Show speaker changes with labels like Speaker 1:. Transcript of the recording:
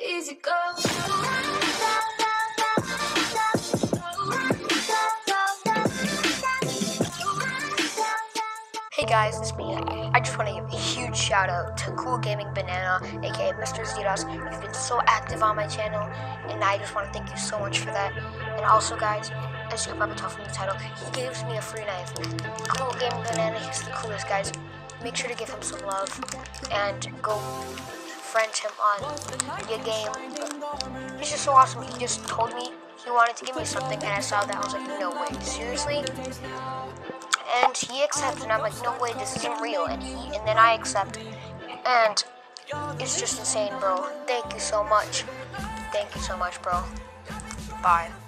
Speaker 1: easy go.
Speaker 2: Hey guys, it's me. I just want to give a huge shout out to Cool Gaming Banana, aka Mr. Zeros. You've been so active on my channel, and I just want to thank you so much for that. And also, guys, as you can probably tell from the title, he gives me a free knife. Cool Gaming Banana, he's the coolest, guys. Make sure to give him some love and go friend him on your game. He's just so awesome. He just told me he wanted to give me something, and I saw that. I was like, no way, seriously? And he accepts, and I'm like, no way, this isn't real. And then I accept, and it's just insane, bro. Thank you so much. Thank you so much, bro. Bye.